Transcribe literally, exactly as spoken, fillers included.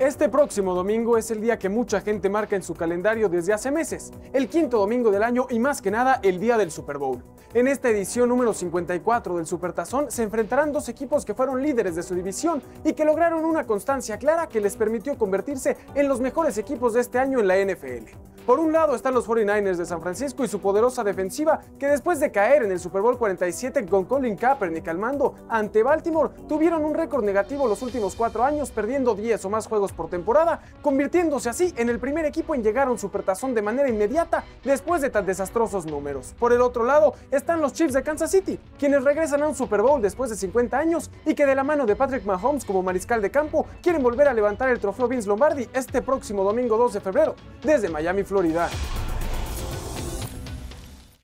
Este próximo domingo es el día que mucha gente marca en su calendario desde hace meses, el quinto domingo del año y más que nada el día del Super Bowl. En esta edición número cincuenta y cuatro del Supertazón se enfrentarán dos equipos que fueron líderes de su división y que lograron una constancia clara que les permitió convertirse en los mejores equipos de este año en la N F L. Por un lado están los cuarenta y nueve ers de San Francisco y su poderosa defensiva que después de caer en el Super Bowl cuarenta y siete con Colin Kaepernick al mando ante Baltimore tuvieron un récord negativo los últimos cuatro años perdiendo diez o más juegos por temporada, convirtiéndose así en el primer equipo en llegar a un Supertazón de manera inmediata después de tan desastrosos números. Por el otro lado están los Chiefs de Kansas City, quienes regresan a un Super Bowl después de cincuenta años y que de la mano de Patrick Mahomes como mariscal de campo quieren volver a levantar el trofeo Vince Lombardi este próximo domingo dos de febrero desde Miami, Florida.